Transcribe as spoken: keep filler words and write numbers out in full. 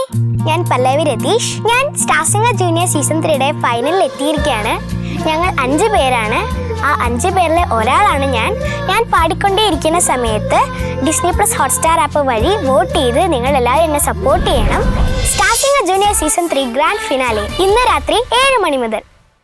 ഞാൻ പല്ലവി രതീഷ്. ഞാൻ star singer junior season ത്രീയുടെ ഫൈനലിൽ എത്തിയിരിക്കുകയാണ്. ഞങ്ങൾ അഞ്ച് പേരാണ്. ആ അഞ്ച് പേരിലെ ഒരാളാണ് ഞാൻ. ഞാൻ പാടിക്കൊണ്ടേയിരിക്കുന്ന സമയത്ത് ഡിസ്നി പ്ലസ് ഹോട്ട്സ്റ്റാർ ആപ്പ് വഴി വോട്ട് ചെയ്ത് നിങ്ങൾ എല്ലാവരും എന്നെ സപ്പോർട്ട് ചെയ്യണം. Star singer junior season three grand finale ഇന്ന് രാത്രി ഏഴ് മണി മുതൽ.